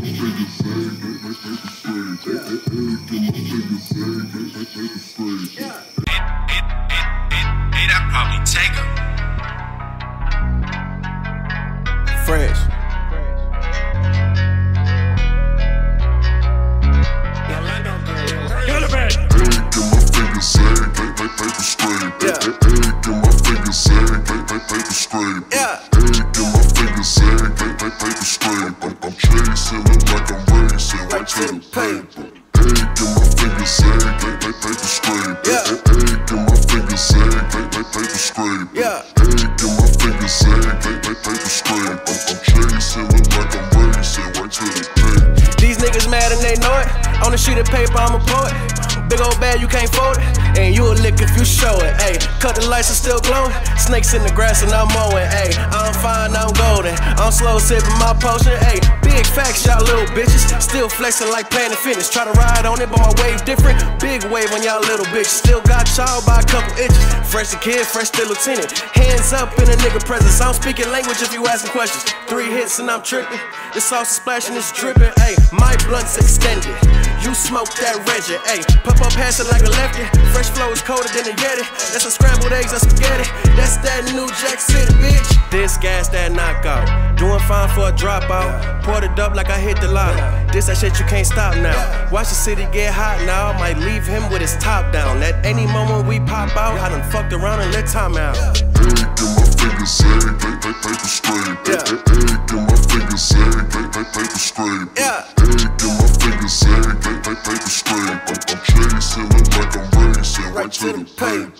That probably take her. Fresh. I'm chasing, look like I'm racing, right to the paper. Egg in my fingers, sag, paper scrape. Egg in my fingers, sag, paper scrape. Egg in my fingers, sag, paper scrape. I'm chasing, look like I'm racing, right to the paper. These niggas mad and they know it. On a sheet of paper, I'm a poet. Big old bag, you can't fold it. And you a lick if you show it. Ayy, cut the lights are still glowing. Snakes in the grass and I'm mowing. Ayy, I'm fine, I'm golden. I'm slow sipping my potion. Ayy, big facts, y'all little bitches. Still flexing like Planet Fitness. Try to ride on it, but my wave different. Big wave on y'all little bitches. Still got y'all by a couple inches. Fresh the kid, fresh the lieutenant. Hands up in a nigga presence. I'm speaking language if you asking questions. 3 hits and I'm tripping. The sauce is splashing, it's dripping. Ayy, my blunt's extended. You smoke that Reggie. Ayy, pop up passing like a lefty. Fresh flow is colder than a Yeti. That's a scrambled eggs, that's spaghetti. That's that new Jack City, bitch. This gas, that knockout. Doing fine for a dropout. Poured it up like I hit the lotto. This that shit you can't stop now. Watch the city get hot now. Might leave him with his top down. At any moment we pop out, I done fucked around and let time out. Egg in my fingers, sag, paper scrape. Egg in my fingers, sag, paper scrape. Egg in my fingers, sag, paper scrape. I'm chasing, look like I'm racing, right to the paper.